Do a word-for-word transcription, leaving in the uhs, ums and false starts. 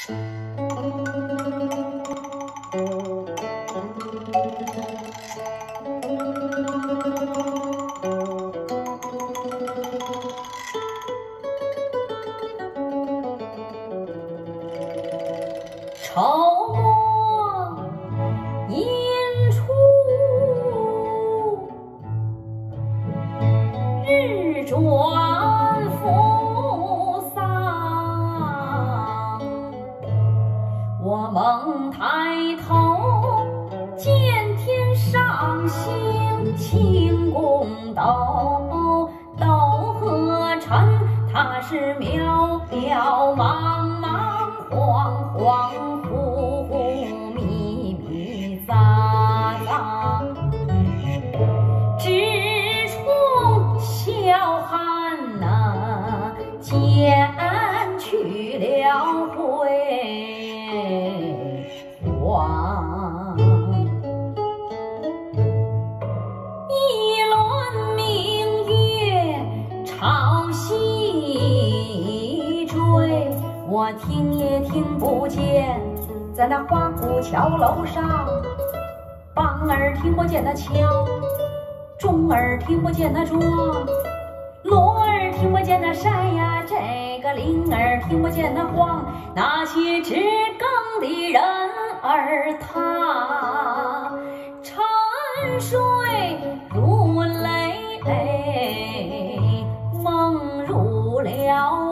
愁莫引出日转扶桑，我猛抬头见天上星，星宫斗，斗和尘，它是渺渺茫茫，恍恍惚惚，迷迷杂杂，只冲小寒呐，剪去了辉煌。一轮明月朝西坠，我听也听不见，在那花鼓桥楼上，梆儿听不见那敲，钟儿听不见那撞，锣儿听不见那扇呀，这个铃儿听不见那晃，那些知更的人儿他沉睡如泪，梦入了